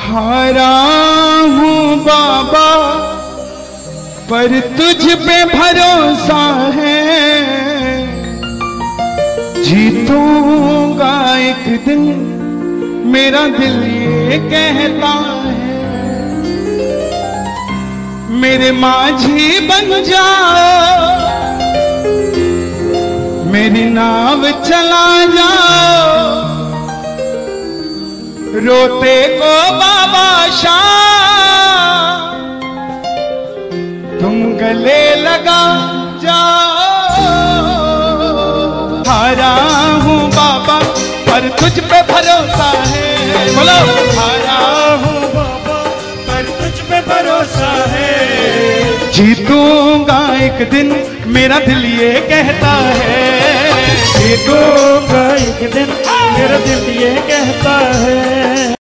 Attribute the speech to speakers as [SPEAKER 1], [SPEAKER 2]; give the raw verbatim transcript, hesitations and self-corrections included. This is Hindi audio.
[SPEAKER 1] हारा हूँ बाबा पर तुझ पे भरोसा है, जीतूंगा एक दिन मेरा दिल ये कहता है। मेरे माझी बन जाओ, मेरी नाव चला जाओ, रोते को बाबा शाह तुम गले लगा जाओ। हारा हूँ बाबा पर तुझ पे भरोसा है, बोलो हारा हूँ बाबा पर तुझ पे भरोसा है, जीतूंगा एक दिन मेरा दिल ये कहता है, जीतूंगा एक दिन मेरा दिल ये कहता है।